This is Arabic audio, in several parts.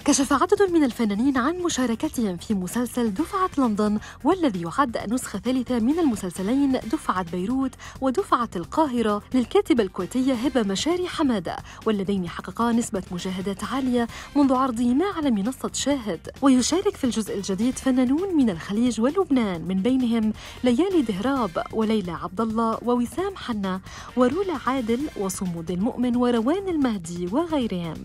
كشف عدد من الفنانين عن مشاركتهم في مسلسل دفعة لندن، والذي يعد نسخة ثالثة من المسلسلين دفعة بيروت ودفعة القاهرة للكاتبة الكويتية هبة مشاري حمادة، واللذين حققا نسبة مشاهدات عالية منذ عرضهما على منصة شاهد. ويشارك في الجزء الجديد فنانون من الخليج ولبنان، من بينهم ليالي دهراب وليلى عبد الله ووسام حنا ورولا عادل وصمود المؤمن وروان المهدي وغيرهم.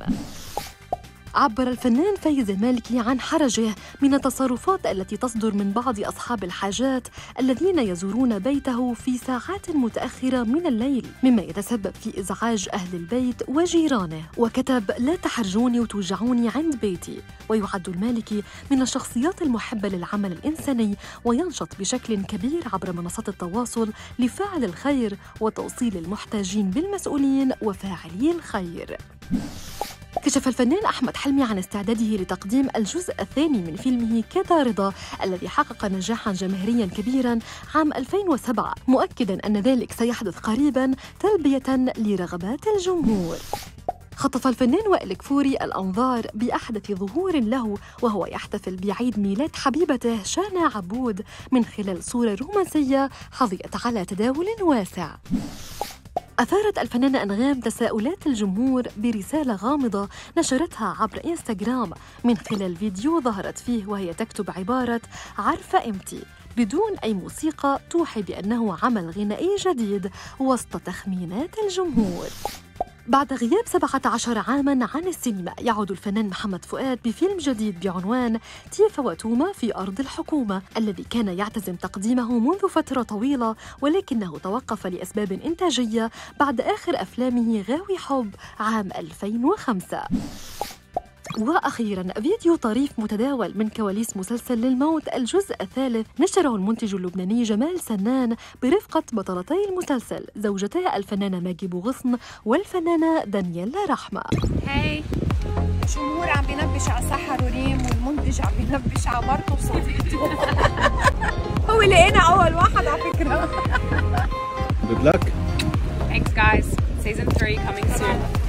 عبر الفنان فايز المالكي عن حرجه من التصرفات التي تصدر من بعض أصحاب الحاجات الذين يزورون بيته في ساعات متأخرة من الليل، مما يتسبب في إزعاج أهل البيت وجيرانه، وكتب: لا تحرجوني وتوجعوني عند بيتي. ويعد المالكي من الشخصيات المحبة للعمل الإنساني، وينشط بشكل كبير عبر منصات التواصل لفعل الخير وتوصيل المحتاجين بالمسؤولين وفاعلي الخير. كشف الفنان أحمد حلمي عن استعداده لتقديم الجزء الثاني من فيلمه كذا رضا، الذي حقق نجاحاً جماهيرياً كبيراً عام 2007، مؤكداً أن ذلك سيحدث قريباً تلبية لرغبات الجمهور. خطف الفنان وائل كفوري الأنظار بأحدث ظهور له وهو يحتفل بعيد ميلاد حبيبته شانا عبود من خلال صورة رومانسية حظيت على تداول واسع. أثارت الفنانة أنغام تساؤلات الجمهور برسالة غامضة نشرتها عبر إنستغرام من خلال فيديو ظهرت فيه وهي تكتب عبارة عارفة إمتى بدون أي موسيقى، توحي بأنه عمل غنائي جديد وسط تخمينات الجمهور. بعد غياب 17 عاماً عن السينما، يعود الفنان محمد فؤاد بفيلم جديد بعنوان تيفا وتوما في أرض الحكومة، الذي كان يعتزم تقديمه منذ فترة طويلة، ولكنه توقف لأسباب إنتاجية بعد آخر أفلامه غاوي حب عام 2005. وأخيراً، فيديو طريف متداول من كواليس مسلسل للموت الجزء الثالث نشره المنتج اللبناني جمال سنان برفقة بطلتي المسلسل، زوجتا الفنانة ماجي بوغصن والفنانة دانييلا رحمة. هاي الجمهور عم بينبش على سحر وريم، والمنتج عم بينبش على مرته وصديقته. هو لقينا أول واحد على فكرة. Good luck. Thanks guys. Season 3 coming soon.